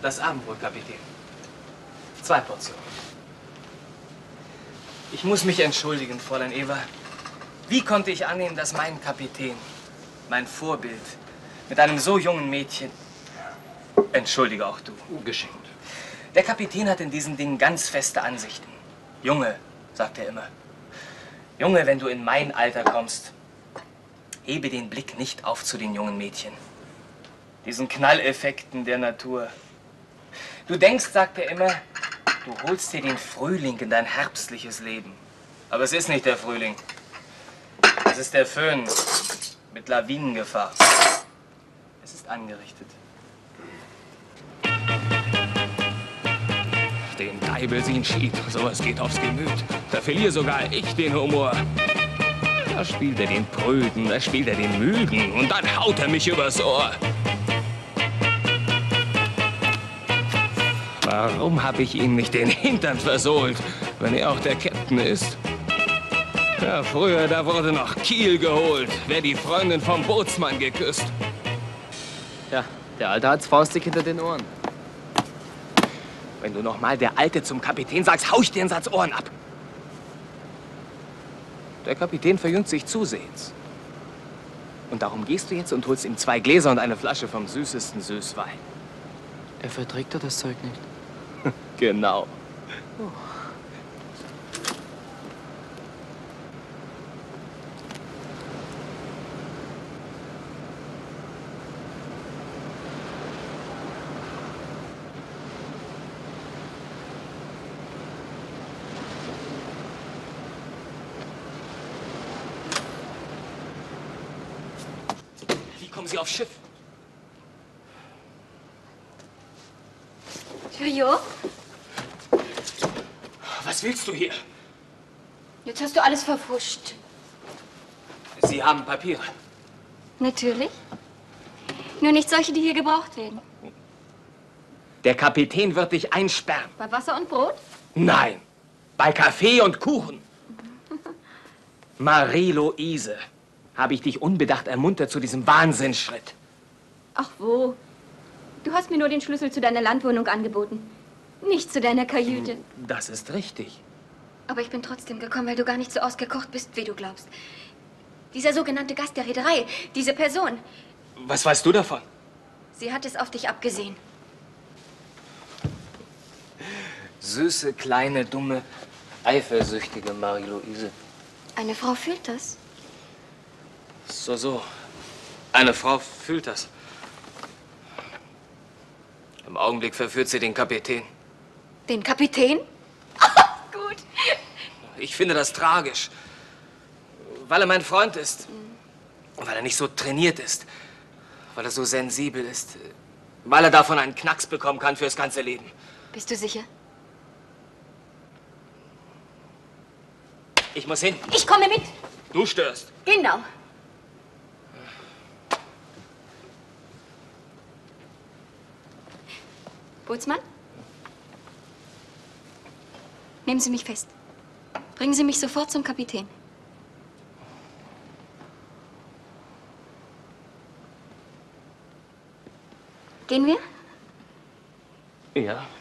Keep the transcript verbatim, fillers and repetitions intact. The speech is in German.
Das Abendbrot, Kapitän. Zwei Portionen. Ich muss mich entschuldigen, Fräulein Eva. Wie konnte ich annehmen, dass mein Kapitän, mein Vorbild, mit einem so jungen Mädchen... Entschuldige auch du. Geschenkt. Der Kapitän hat in diesen Dingen ganz feste Ansichten. Junge, sagt er immer. Junge, wenn du in mein Alter kommst, hebe den Blick nicht auf zu den jungen Mädchen. Diesen Knalleffekten der Natur. Du denkst, sagt er immer, du holst dir den Frühling in dein herbstliches Leben. Aber es ist nicht der Frühling. Es ist der Föhn mit Lawinengefahr. Es ist angerichtet. Den Deibelsinn schied, sowas geht aufs Gemüt. Da verliere sogar ich den Humor. Da spielt er den Prüden, da spielt er den Müden und dann haut er mich übers Ohr. Warum habe ich ihm nicht den Hintern versohlt, wenn er auch der Captain ist? Ja, früher, da wurde noch Kiel geholt, wer die Freundin vom Bootsmann geküsst. Ja, der Alte hat's faustig hinter den Ohren. Wenn du noch mal der Alte zum Kapitän sagst, hau ich dir einen Satz Ohren ab. Der Kapitän verjüngt sich zusehends. Und darum gehst du jetzt und holst ihm zwei Gläser und eine Flasche vom süßesten Süßwein. Er verträgt doch das Zeug nicht. Genau. Oh. Wie kommen Sie aufs Schiff? Jojo, Was willst du hier? jetzt hast du alles verfuscht. Sie haben Papiere. Natürlich. Nur nicht solche, die hier gebraucht werden. Der Kapitän wird dich einsperren. Bei Wasser und Brot? Nein, bei Kaffee und Kuchen. Marie-Louise, habe ich dich unbedacht ermuntert zu diesem Wahnsinnsschritt. Ach wo. Du hast mir nur den Schlüssel zu deiner Landwohnung angeboten. Nicht zu deiner Kajüte. Das ist richtig. Aber ich bin trotzdem gekommen, weil du gar nicht so ausgekocht bist, wie du glaubst. Dieser sogenannte Gast der Reederei, diese Person, Was weißt du davon? sie hat es auf dich abgesehen. Süße, kleine, dumme, eifersüchtige Marie-Louise. Eine Frau fühlt das. So, so. Eine Frau fühlt das. Im Augenblick verführt sie den Kapitän. Den Kapitän? Gut. Ich finde das tragisch. Weil er mein Freund ist. Weil er nicht so trainiert ist. Weil er so sensibel ist. Weil er davon einen Knacks bekommen kann fürs ganze Leben. Bist du sicher? Ich muss hin. Ich komme mit. Du störst. Genau. Bootsmann? Nehmen Sie mich fest. Bringen Sie mich sofort zum Kapitän. Gehen wir? Ja.